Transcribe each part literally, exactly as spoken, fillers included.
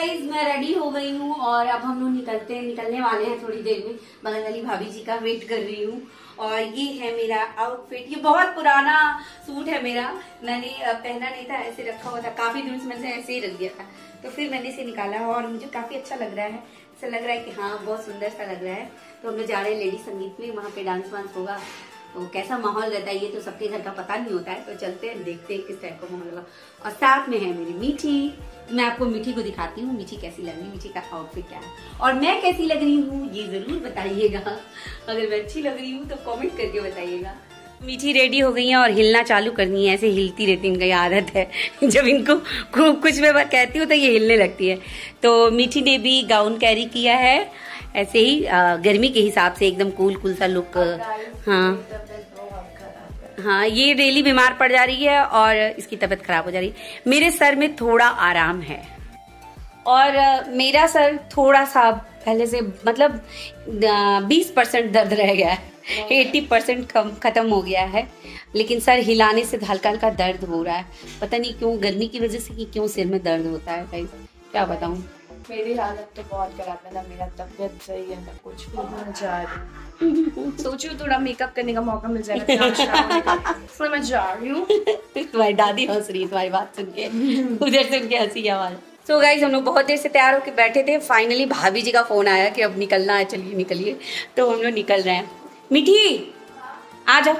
Guys, मैं ready हो गई हूँ और अब हम लोग निकलते हैं निकलने वाले हैं थोड़ी देर में। बगल वाली भाभी जी का वेट कर रही हूँ। और ये है मेरा आउटफिट। ये बहुत पुराना सूट है मेरा, मैंने पहना नहीं था, ऐसे रखा हुआ था काफी दिनों से, मैंने ऐसे ही रख दिया था, तो फिर मैंने इसे निकाला और मुझे काफी अच्छा लग रहा है। ऐसा लग रहा है कि हाँ बहुत सुंदर सा लग रहा है। तो हम लोग जा रहे हैं लेडी संगीत में, वहाँ पे डांस वांस होगा, तो कैसा माहौल रहता है ये तो सबके घर का पता नहीं होता है। तो चलते हैं, देखते हैं किस टाइप का माहौल होगा। और साथ में है मेरी मीठी। मैं आपको मीठी को दिखाती हूँ, मीठी कैसी लग रही है, मीठी का आउटफिट क्या है और मैं कैसी लग रही हूँ ये जरूर बताइएगा। अगर मैं अच्छी लग रही हूँ तो कमेंट करके बताइएगा। मीठी रेडी हो गई है और हिलना चालू करनी है, ऐसे हिलती रहती है, इनकी आदत है। जब इनको कुछ मैं कहती हूँ तो ये हिलने लगती है। तो मीठी ने भी गाउन कैरी किया है ऐसे ही आ, गर्मी के हिसाब से, एकदम कूल कूल सा लुक। हाँ हाँ, ये डेली बीमार पड़ जा रही है और इसकी तबीयत खराब हो जा रही है। मेरे सर में थोड़ा आराम है और मेरा सर थोड़ा सा पहले से मतलब बीस परसेंट दर्द रह गया है, अस्सी परसेंट कम खत्म हो गया है, लेकिन सर हिलाने से हल्का हल्का दर्द हो रहा है। पता नहीं क्यों, गर्मी की वजह से कि क्यों सिर में दर्द होता है गाइस, क्या बताऊं। मेरी हालत तो बहुत खराब है ना, मेरा तबीयत सही है ना कुछ भी, मैं जा रही हूँ। सोचियो थोड़ा मेकअप करने का मौका मिल जाएगा, इसलिए मैं जा रही हूँ। तुम्हारी दादी हंस रही है तुम्हारी बात सुन के, उधर सुन के हंसी आवाज। सो गाइस, हम लोग बहुत देर से तैयार होकर बैठे थे, फाइनली भाभी जी का फोन आया कि अब निकलना है, चलिए निकलिए। तो हम लोग निकल रहे हैं। मीठी आ जाओ।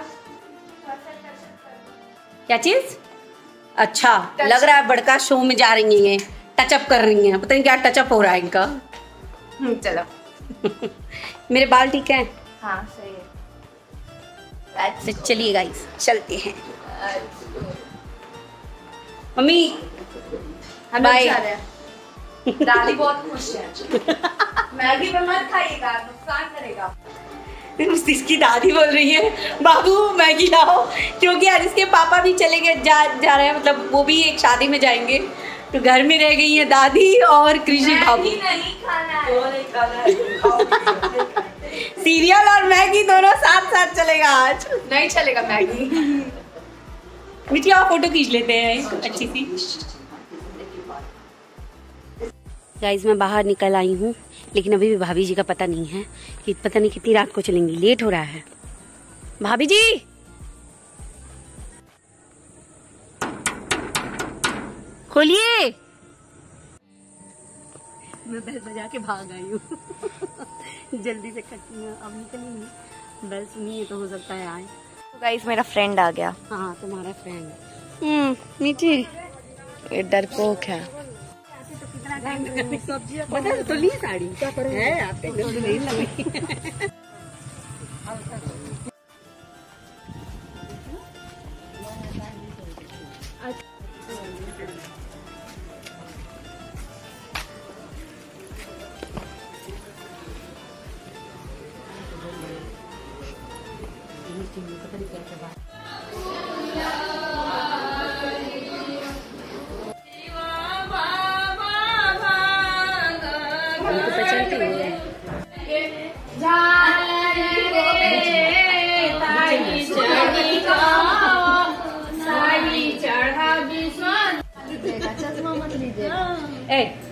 क्या चीज? अच्छा लग रहा है बड़का शो में जा रही है, टचअप कर रही हैं, पता नहीं क्या टचअप हो रहा है इनका। चलो। मेरे बाल ठीक है? हाँ सही है। तो चलिए गाइस चलते हैं। मम्मी हम लोग जा रहे हैं। दादी बहुत खुश है। मैगी पर मत खाइएगा, नुकसान करेगा। इसकी दादी बोल रही है बाबू मैगी लाओ, क्योंकि आज इसके पापा भी चले गए, जा जा रहे हैं, मतलब वो भी एक शादी में जाएंगे, तो घर में रह गई है दादी और कृषि बाबू। नहीं खाना है, वो नहीं खाना है। सीरियल और मैगी दोनों साथ साथ चलेगा आज। नहीं चलेगा मैगी। मिठी आप फोटो खींच लेते हैं अच्छी सी। गाइस, मैं बाहर निकल आई हूँ, लेकिन अभी भी भाभी जी का पता नहीं है कि पता नहीं कितनी रात को चलेंगी, लेट हो रहा है। भाभी जी खोलिए। मैं बेल बजा के भाग आई हूँ। जल्दी से करती हूँ, अब निकलेंगी। बेल सुनिए तो हो सकता है आए। तो गाइस मेरा फ्रेंड आ गया। हाँ तुम्हारा फ्रेंड। हम्म मीठी ये डरपोक है। बदल तो ली साड़ी, क्या करें है आपके घर में नहीं लगी। ए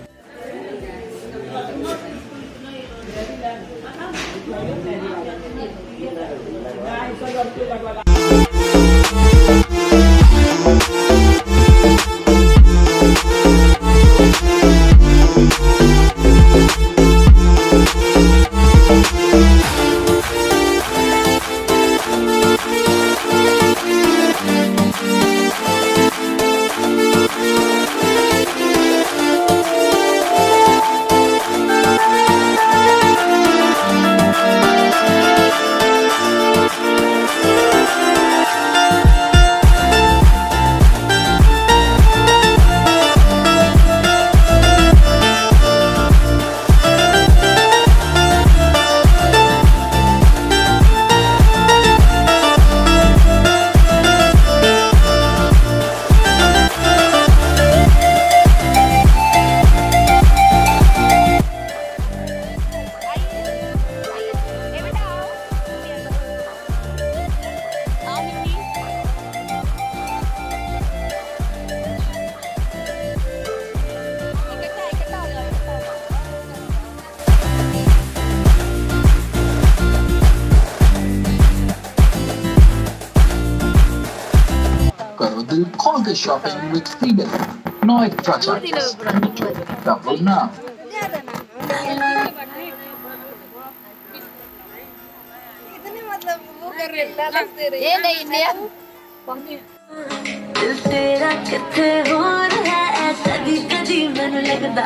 to conquer shopping with freedom. No extra charges. Download now. ये नहीं इंडिया तेरा किथे हो रहा है कदी कदी मैनू लगदा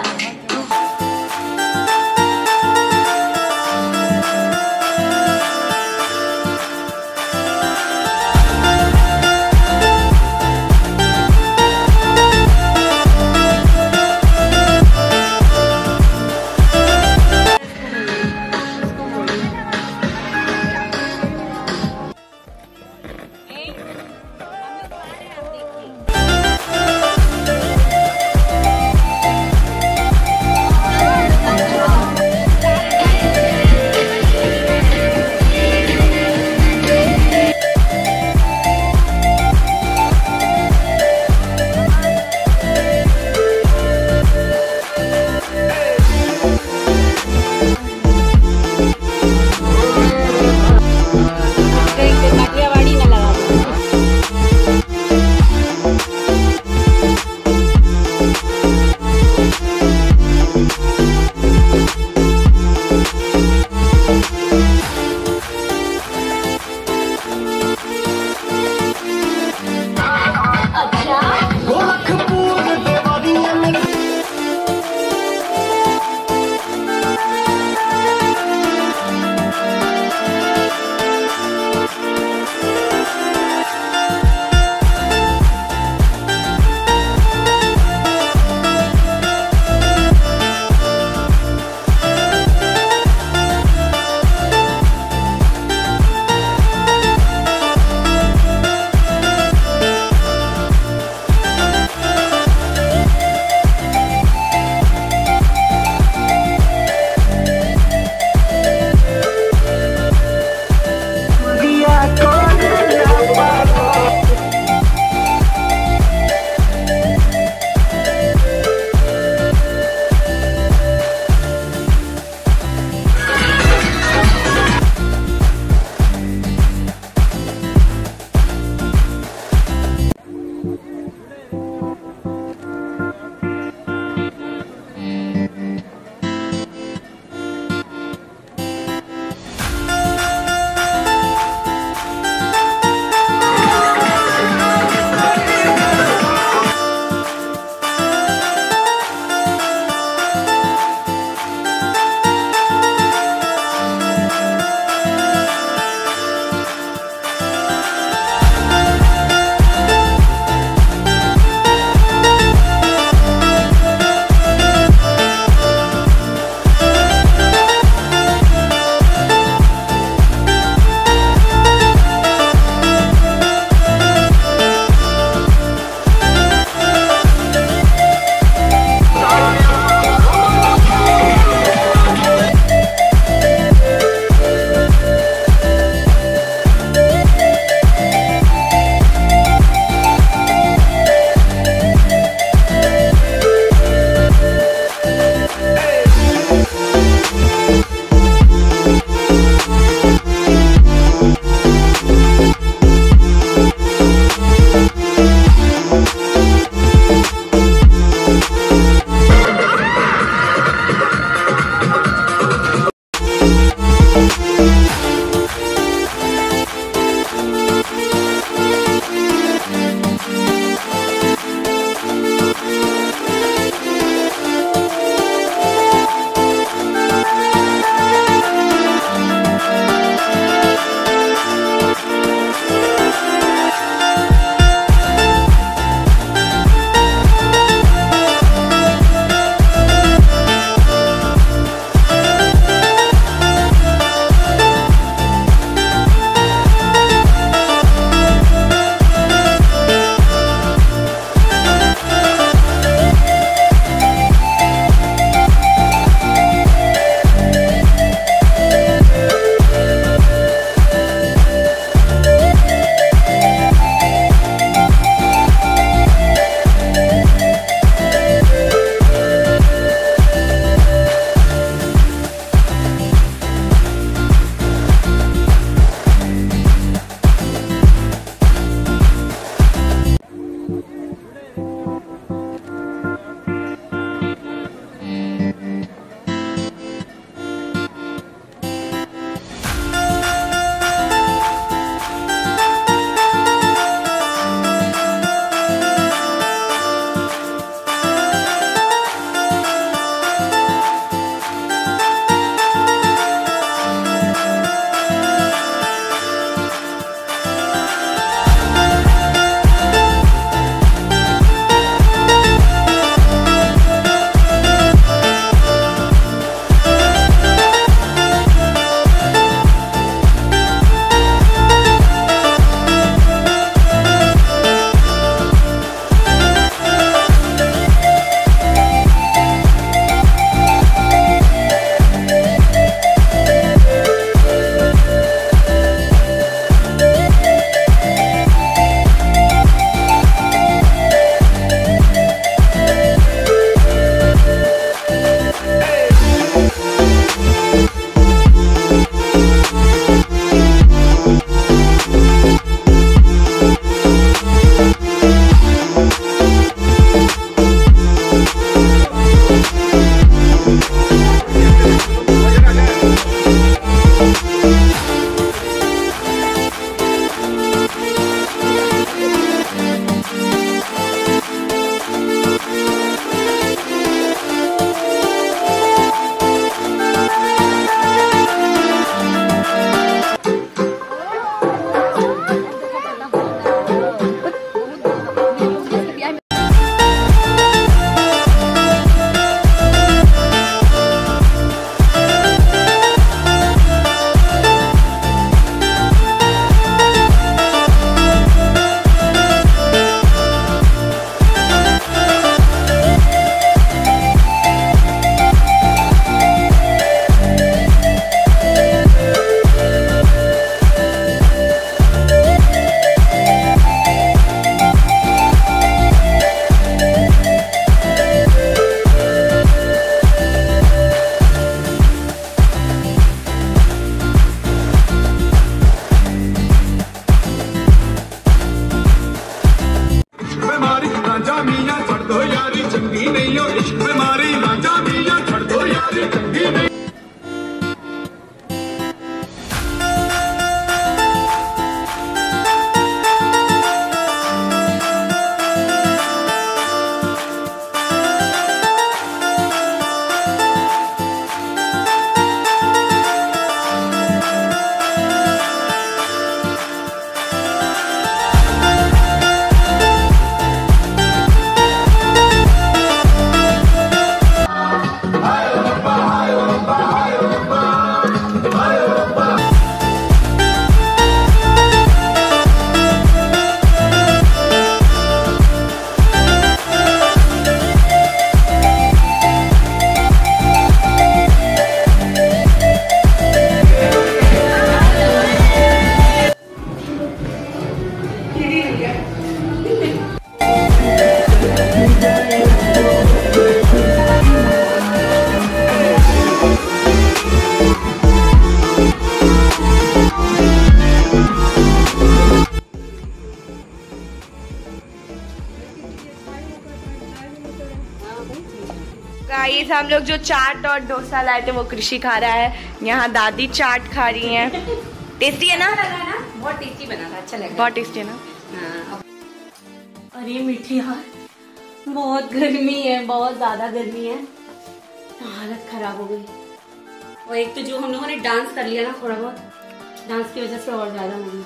हम लोग जो चाट और डोसा लाए थे वो कृषि खा रहा है, यहाँ दादी चाट खा रही हैं। टेस्टी है ना? ना बहुत टेस्टी बना था, अच्छा लगा। बहुत टेस्टी है ना? हाँ। अरे मीठी यार, बहुत गर्मी है, बहुत ज्यादा गर्मी है, हालत खराब हो गई। और एक तो जो हम लोगों ने डांस कर लिया ना थोड़ा बहुत, डांस की वजह से और ज्यादा हो गई।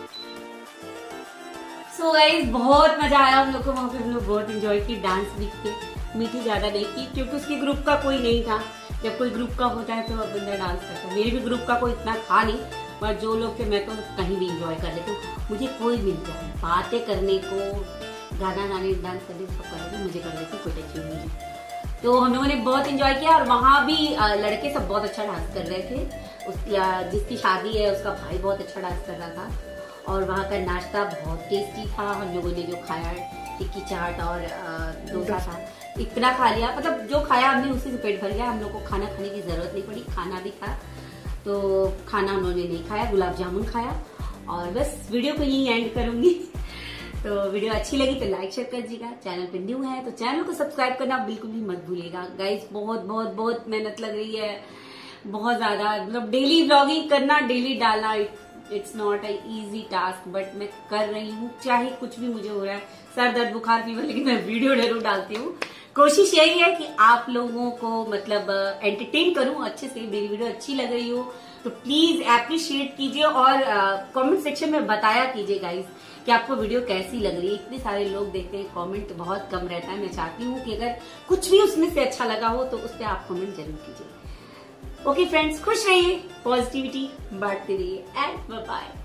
सो गाइस बहुत मजा आया हम लोग को वहाँ पे, हम लोग बहुत एंजॉय की, डांस भी किए। मीठी ज्यादा नहीं की क्योंकि उसके ग्रुप का कोई नहीं था। जब कोई ग्रुप का होता है तो बंदा डांस करता है। मेरे भी ग्रुप का कोई इतना था नहीं, पर जो लोग थे मैं तो कहीं भी एंजॉय कर लेती हूँ। मुझे कोई मिल जाए बातें करने को, गाना गाने, डांस करने को कर मुझे कर लेती, कोई टेंशन नहीं है। तो हम लोगों ने बहुत एंजॉय किया और वहाँ भी लड़के सब बहुत अच्छा डांस कर रहे थे। उसकी जिसकी शादी है उसका भाई बहुत अच्छा डांस कर रहा था। और वहाँ का नाश्ता बहुत टेस्टी था। हम लोगों ने जो खाया टिक्की चाट और डोसा था, इतना खा लिया, मतलब जो खाया हमने उसी से पेट भर गया। हम लोग को खाना खाने की जरूरत नहीं पड़ी, खाना भी था। तो खाना उन्होंने नहीं खाया, गुलाब जामुन खाया। और बस वीडियो को यही एंड करूंगी। तो वीडियो अच्छी लगी तो लाइक शेयर कर दीजिएगा। चैनल पे न्यू है तो चैनल को सब्सक्राइब करना बिल्कुल भी मत भूलिएगा। गाइस बहुत बहुत बहुत मेहनत लग रही है, बहुत ज्यादा, मतलब डेली व्लॉगिंग करना, डेली डालना, it's not a easy task, but मैं कर रही हूँ। चाहे कुछ भी मुझे हो रहा है, सर दर्द बुखार फीवर, लेकिन मैं वीडियो जरूर डालती हूँ। कोशिश यही है कि आप लोगों को मतलब एंटरटेन करूं अच्छे से। मेरी वीडियो अच्छी लग रही हो तो प्लीज एप्रिशिएट कीजिए और कमेंट सेक्शन में बताया कीजिए गाइस कि आपको वीडियो कैसी लग रही है। इतने सारे लोग देखते हैं, कमेंट बहुत कम रहता है। मैं चाहती हूँ कि अगर कुछ भी उसमें से अच्छा लगा हो तो उस पर आप कमेंट जरूर कीजिए। ओके फ्रेंड्स, खुश रहिए, पॉजिटिविटी बांटते रहिए एंड बाय बाय।